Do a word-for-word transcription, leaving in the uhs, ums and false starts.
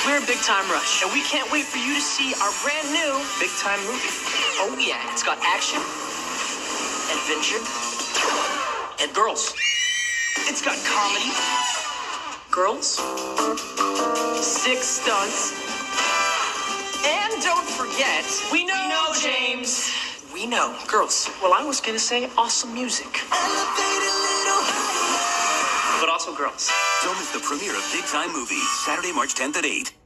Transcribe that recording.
We're Big Time Rush, and we can't wait for you to see our brand new Big Time movie. Oh yeah, it's got action, adventure, and girls. It's got comedy, girls, six stunts, and don't forget, we know, we know James. We know, girls. Well, I was gonna say awesome music. But also girls. Don't miss the premiere of Big Time Movie, Saturday, March tenth at eight.